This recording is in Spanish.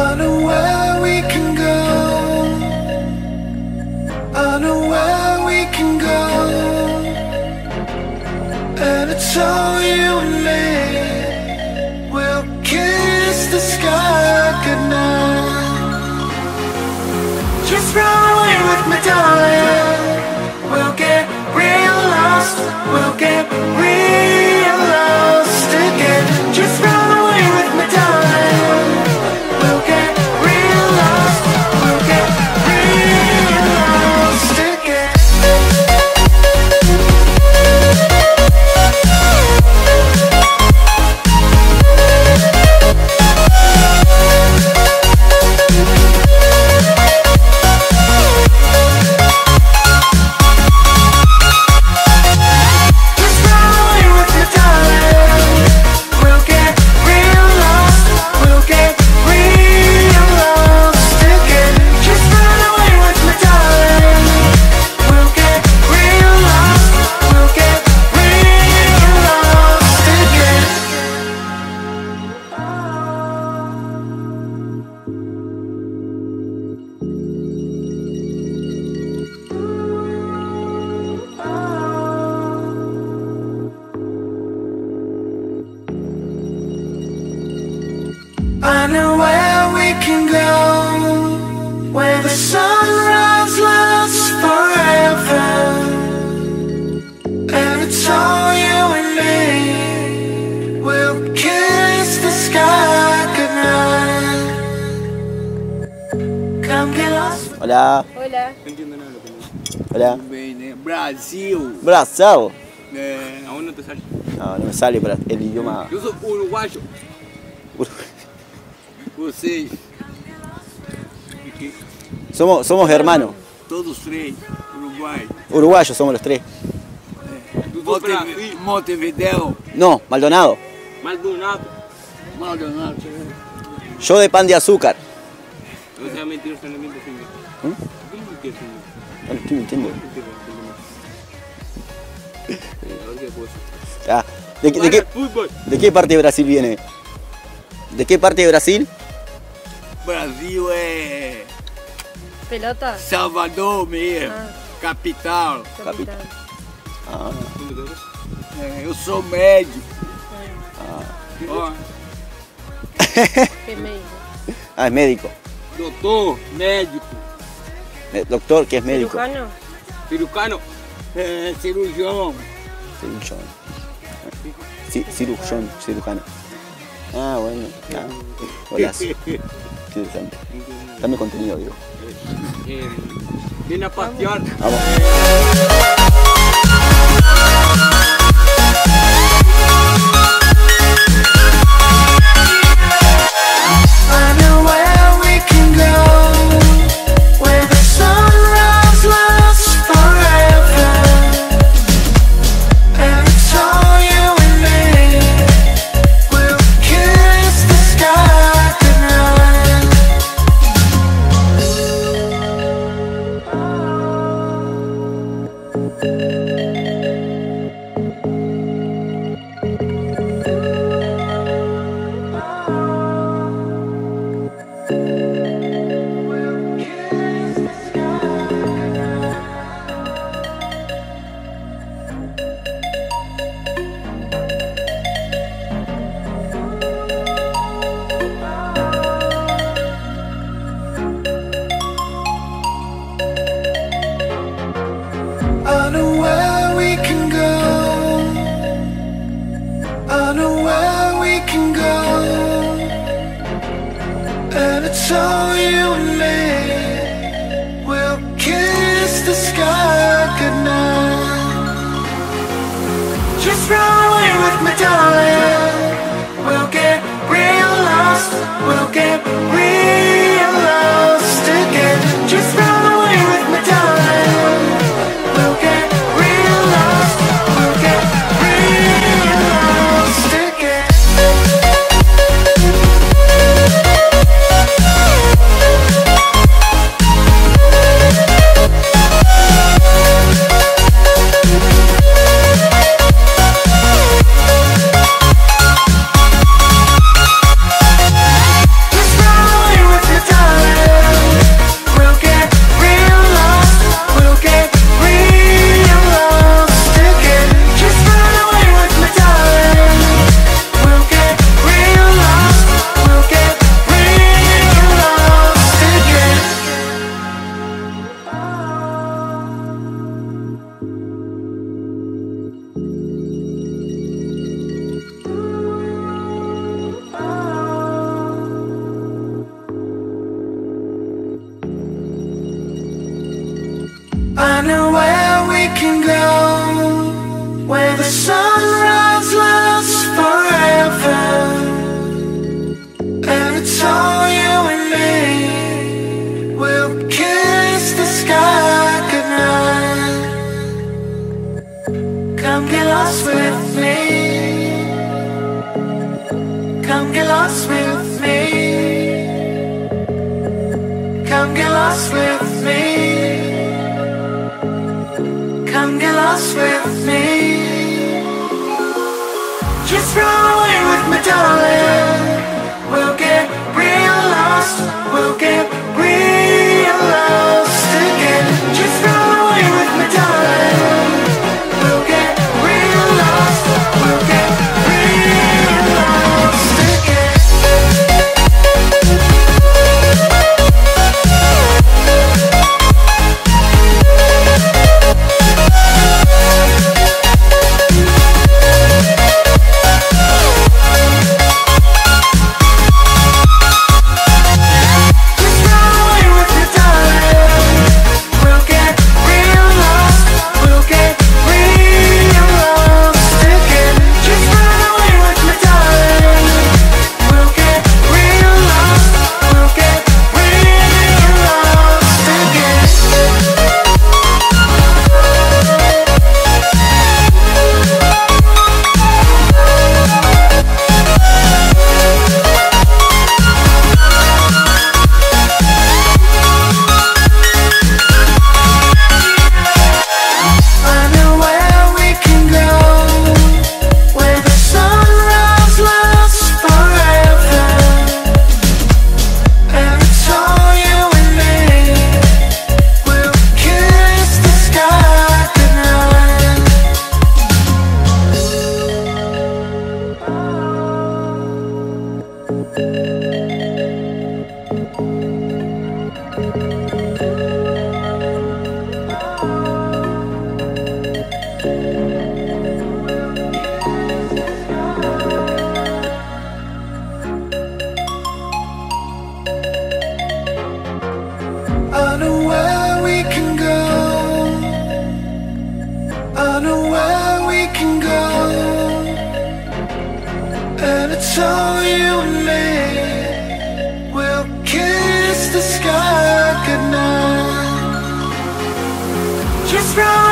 I know where we can go. I know where we can go. And it's all you and me. We'll kiss the sky goodnight. Just run away with me, darling. We'll get real lost. We'll get real lost again. Just run away with me, darling. We'll get real lost. We'll get real lost again. I know where we can go, where the sunrise lasts forever. And it's all you and me. We'll kiss the sky goodnight. Come get lost. Hola. Hola. No entiendo nada de lo que me dice. Hola. Brasil. Brasil. Aún no te sale. No, no me sale para el idioma. Yo soy uruguayo. Vocês. Somos hermanos. Todos três. Uruguai. Uruguayos somos los tres. Montevideo. No, Maldonado. Maldonado. Maldonado. Yo de pan de azúcar. O sea, mentiroso, no miento, señor. No estoy mintiendo. A ver qué puedo hacer. Ah, Fútbol. ¿de qué parte de Brasil viene? ¿De qué parte de Brasil? Brasil é ¿Pelota? Salvador mesmo. Ah. Capital. Capital. Ah, Eu sou médico. Ó, ¿Qué médico? ah, es médico. doutor, médico, Doctor, que es médico. ¿Cirujano? cirurgião. Cirurgião. Cirujano. Sí, cirujano. Ah, bueno. Ah, golazo. Qué interesante. Dame contenido, digo. Vem a passear. Vamos. I know where we can go, where the sunrise lasts forever. And it's all you and me. We'll kiss the sky goodnight. I know where we can go. I know where we can go. And it's all you and me. We'll kiss the sky goodnight. Just run away with me, darling. We'll get real lost. We'll get real lost again. Just run away with me, darling. We'll get real lost. We'll get real lost again. I know where we can go, where the sunrise lasts forever, and it's all you and me. We'll kiss the sky goodnight. Come get lost with me. Come get lost with me. Come get lost with me. Come get lost with me. Just run away with me, darling. We'll get real lost. We'll get real lost again. Just run away with me, darling. We'll get real lost. We'll get real lost again. I know where we can go. I know where we can go, and it's all you and me. We'll kiss the sky goodnight. Just run